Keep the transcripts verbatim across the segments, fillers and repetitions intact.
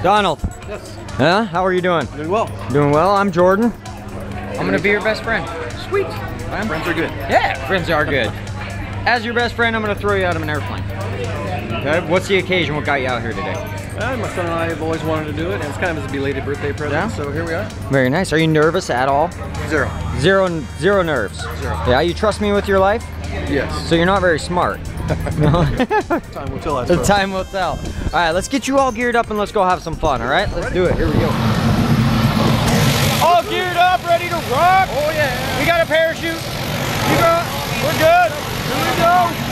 Donald. Yes. Yeah, how are you doing? Doing well. Doing well. I'm Jordan. I'm gonna be your best friend. Sweet. Friends are good. Yeah, friends are good. As your best friend, I'm gonna throw you out of an airplane. Okay. What's the occasion? What got you out here today? Uh, my son and I have always wanted to do it, and it's kind of as a belated birthday present. Yeah? So here we are. Very nice. Are you nervous at all? Zero. Zero, zero nerves. Zero. Yeah. You trust me with your life? Yes. So you're not very smart. No. Time will tell. I The suppose. time will tell. All right, let's get you all geared up and let's go have some fun. All right, let's Ready? do it. Here we go. All geared up, ready to rock. Oh yeah. We got a parachute. You got. We're good. Here we go.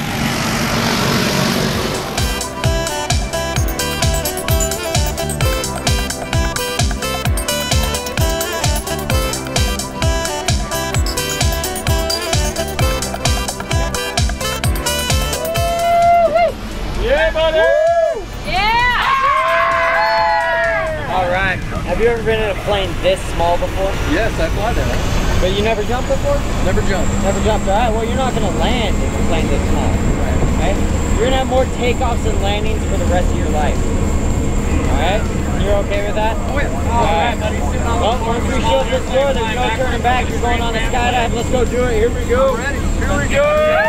Yeah, buddy! Yeah! All right. Have you ever been in a plane this small before? Yes, I fly that. But you never jumped before? Never jumped. Never jumped. All right. Well, you're not going to land in a plane this small. Okay? You're going to have more takeoffs and landings for the rest of your life. All right? You're okay with that? Oh yeah. All right, buddy. Well, once we shut this door, there's no turning back. You're going on the skydive. Let's go do it. Here we go. Ready. Here we go.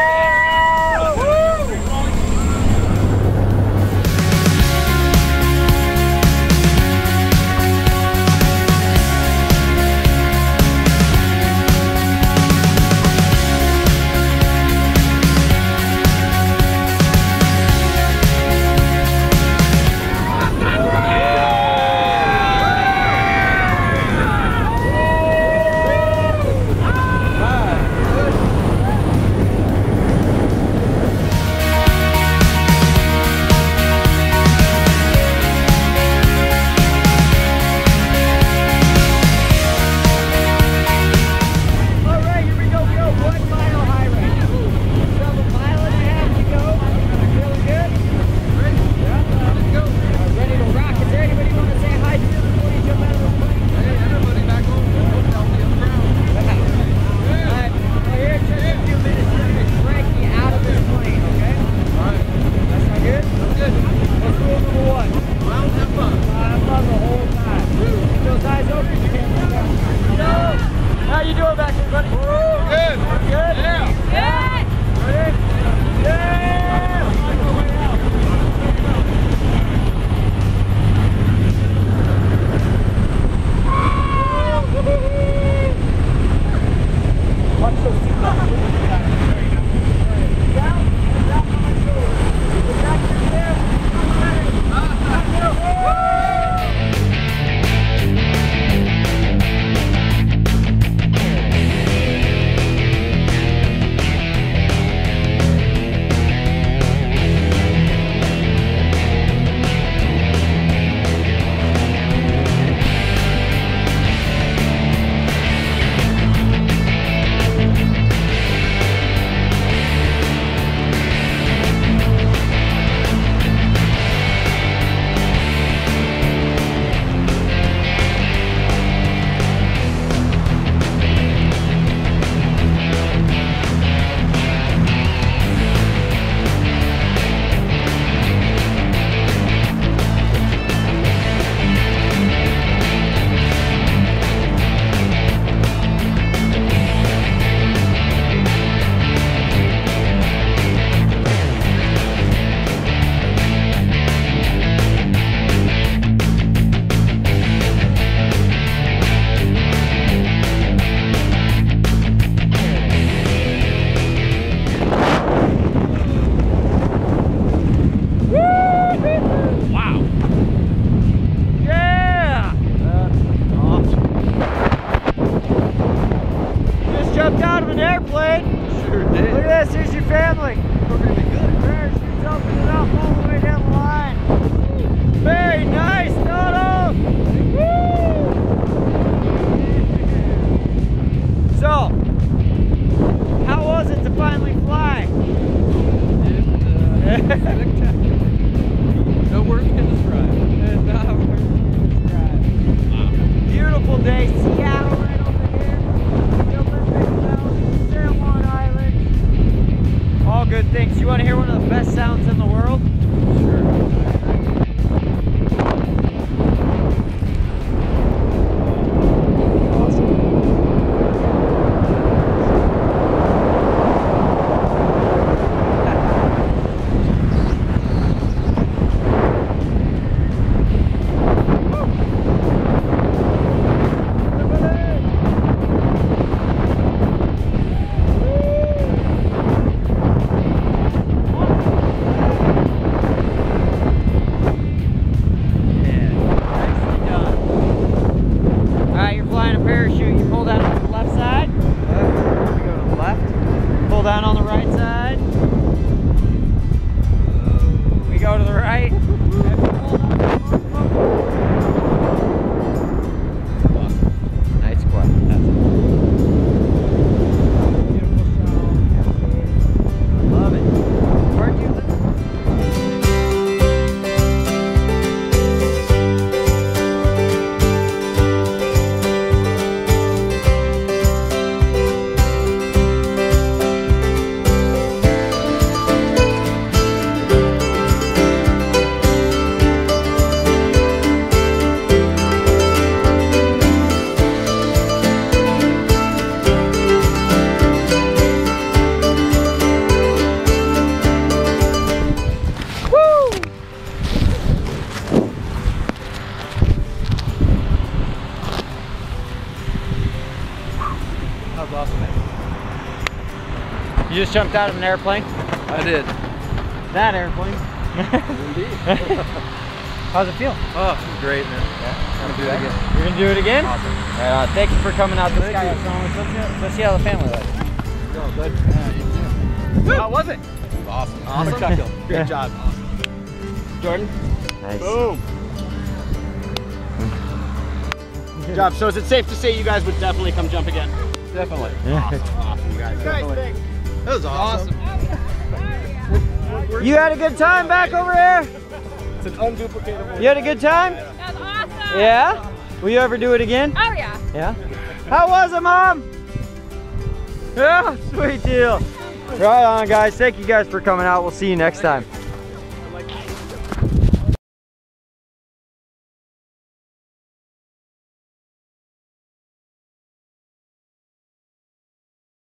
How you doing back there, buddy? Good. Good? Yeah. Yeah. Ready? Yeah. Watch those seatbelts. Down, down on my shoulder. Get back to there. Jumped out of an airplane. Sure did. Look at this, here's your family. We're gonna be good. Parachute's opening up all the way down the line. Very nice, Donald. Woo! So, how was it to finally fly? It, uh, spectacular. No words can describe. Beautiful day, Seattle right over here. The Olympic Mountain, San Juan Island. All good things. You want to hear one of the best sounds in the world? Sure. side. We go to the right. Nice squat. Love it. Where'd you live? That was awesome, man. You just jumped out of an airplane? I did. That airplane. Indeed. How's it feel? Oh, great, man. Yeah. I'm gonna do it again. You're gonna do it again? Awesome. Right, uh, thank you for coming out to Thank Sky you. Up Let's, let's see how the family lives. No, good. How was it? Awesome. Awesome. Spectacular. Great Yeah. job. Jordan? Nice. Boom. Good job. So is it safe to say you guys would definitely come jump again? Definitely. Awesome, awesome, you guys. Guys, Definitely. that was awesome. You had a good time back over here? It's an unduplicatable. You had a good time? That's awesome. Yeah? Will you ever do it again? Oh yeah. Yeah? How was it, Mom? Yeah, sweet deal. Right on, guys. Thank you guys for coming out. We'll see you next time.